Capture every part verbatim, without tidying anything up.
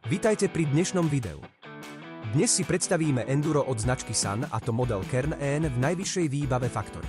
Vitajte pri dnešnom videu. Dnes si predstavíme enduro od značky Sun, a to model Kern E N v najvyššej výbave Factory.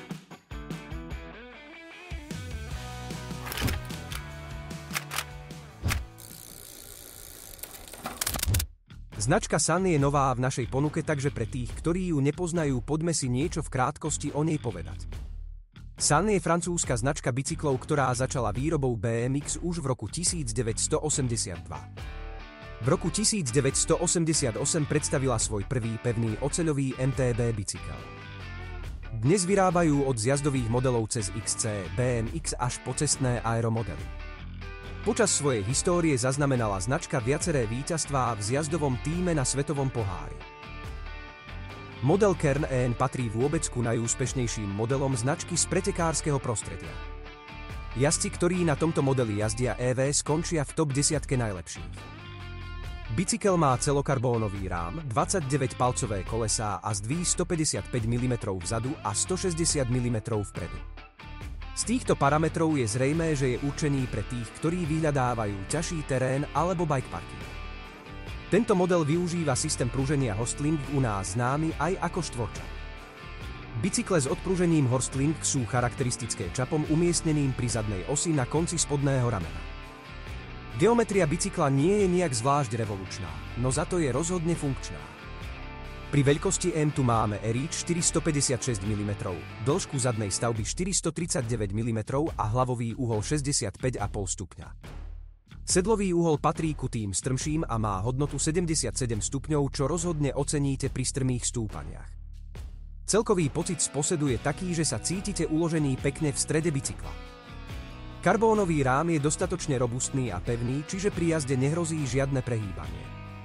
Značka Sun je nová v našej ponuke, takže pre tých, ktorí ju nepoznajú, poďme si niečo v krátkosti o nej povedať. Sun je francúzska značka bicyklov, ktorá začala výrobou bé em iks už v roku devätnásťstoosemdesiatdva. V roku devätnásťstoosemdesiatosem predstavila svoj prvý pevný oceľový em té bé bicykel. Dnes vyrábajú od zjazdových modelov cez iks cé, bé em iks až po cestné aeromodely. Počas svojej histórie zaznamenala značka viaceré víťazstvá v zjazdovom tíme na svetovom pohári. Model Kern E N patrí vôbec ku najúspešnejším modelom značky z pretekárskeho prostredia. Jazdci, ktorí na tomto modeli jazdia é vé, skončia v top desiatke najlepších. Bicykel má celokarbónový rám, dvadsaťdeväťpalcové kolesá a zdvih stopäťdesiatpäť milimetrov vzadu a stošesťdesiat milimetrov vpredu. Z týchto parametrov je zrejmé, že je určený pre tých, ktorí vyhľadávajú ťažší terén alebo bikeparking. Tento model využíva systém pruženia Horstlink, u nás známy aj ako štvorčap. Bicykle s odpružením Horstlink sú charakteristické čapom umiestneným pri zadnej osi na konci spodného ramena. Geometria bicykla nie je nijak zvlášť revolučná, no za to je rozhodne funkčná. Pri veľkosti M tu máme reach štyristopäťdesiatšesť milimetrov, dĺžku zadnej stavby štyristotridsaťdeväť milimetrov a hlavový uhol šesťdesiatpäť celá päť stupňa. Sedlový uhol patrí ku tým strmším a má hodnotu sedemdesiatsedem stupňov, čo rozhodne oceníte pri strmých stúpaniach. Celkový pocit z posedu je taký, že sa cítite uložený pekne v strede bicykla. Karbónový rám je dostatočne robustný a pevný, čiže pri jazde nehrozí žiadne prehýbanie.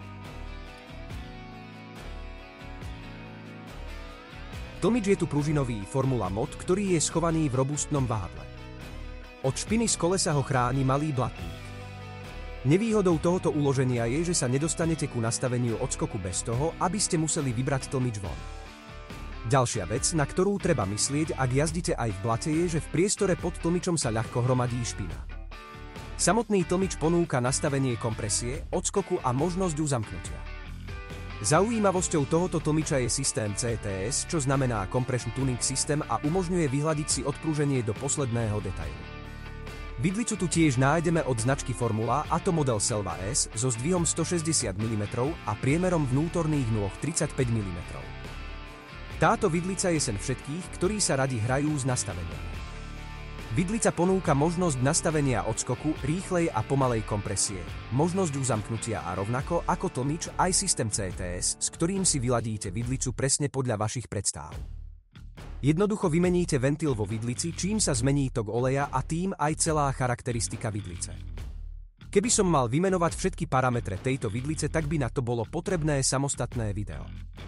Tlmič je tu pružinový Formula Mod, ktorý je schovaný v robustnom vahadle. Od špiny z kolesa ho chráni malý blatník. Nevýhodou tohoto uloženia je, že sa nedostanete ku nastaveniu odskoku bez toho, aby ste museli vybrať tlmič von. Ďalšia vec, na ktorú treba myslieť, ak jazdíte aj v blate, je, že v priestore pod tlmičom sa ľahko hromadí špina. Samotný tlmič ponúka nastavenie kompresie, odskoku a možnosť uzamknutia. Zaujímavosťou tohoto tlmiča je systém cé té es, čo znamená Compression Tuning System, a umožňuje vyhľadiť si odprúženie do posledného detailu. Vidlicu tu tiež nájdeme od značky Formula, a to model Selva S so zdvihom stošesťdesiat milimetrov a priemerom vnútorných nôh tridsaťpäť milimetrov. Táto vidlica je sen všetkých, ktorí sa radi hrajú s nastaveniami. Vidlica ponúka možnosť nastavenia odskoku, rýchlej a pomalej kompresie, možnosť uzamknutia a rovnako ako tlmič aj systém cé té es, s ktorým si vyladíte vidlicu presne podľa vašich predstáv. Jednoducho vymeníte ventil vo vidlici, čím sa zmení tok oleja a tým aj celá charakteristika vidlice. Keby som mal vymenovať všetky parametre tejto vidlice, tak by na to bolo potrebné samostatné video.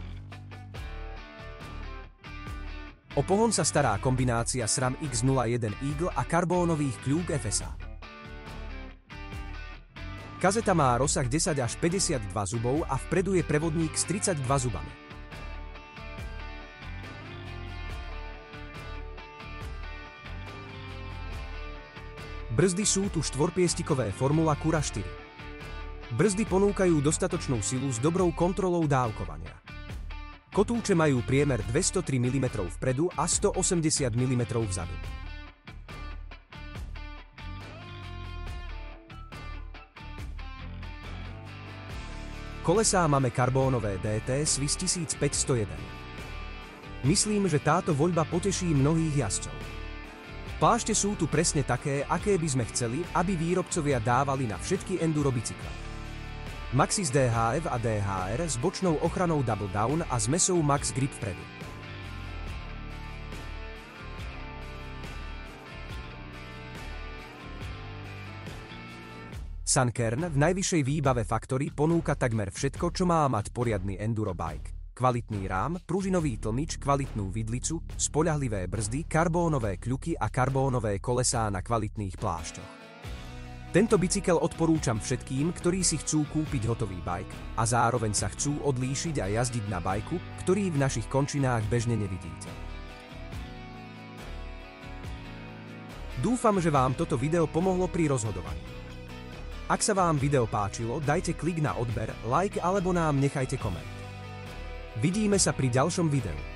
O pohon sa stará kombinácia SRAM iks nula jeden Eagle a karbónových kľúk ef es á. Kazeta má rozsah desať až päťdesiatdva zubov a vpredu je prevodník s tridsaťdva zubami. Brzdy sú tu štvorpiestikové Formula Cura štyri. Brzdy ponúkajú dostatočnú silu s dobrou kontrolou dávkovania. Kotúče majú priemer dvestotri milimetrov vpredu a stoosemdesiat milimetrov vzadu. Kolesá máme karbónové dé té Swiss tisícpäťstojeden. Myslím, že táto voľba poteší mnohých jazdcov. Plášte sú tu presne také, aké by sme chceli, aby výrobcovia dávali na všetky enduro bicykle. Maxxis dé há ef a dé há er s bočnou ochranou Double Down a zmesou Max Grip vpredu. Sun Kern v najvyššej výbave Factory ponúka takmer všetko, čo má mať poriadny enduro bike. Kvalitný rám, pružinový tlmič, kvalitnú vidlicu, spoľahlivé brzdy, karbónové kľuky a karbónové kolesá na kvalitných plášťoch. Tento bicykel odporúčam všetkým, ktorí si chcú kúpiť hotový bike a zároveň sa chcú odlíšiť a jazdiť na bajku, ktorý v našich končinách bežne nevidíte. Dúfam, že vám toto video pomohlo pri rozhodovaní. Ak sa vám video páčilo, dajte klik na odber, like alebo nám nechajte koment. Vidíme sa pri ďalšom videu.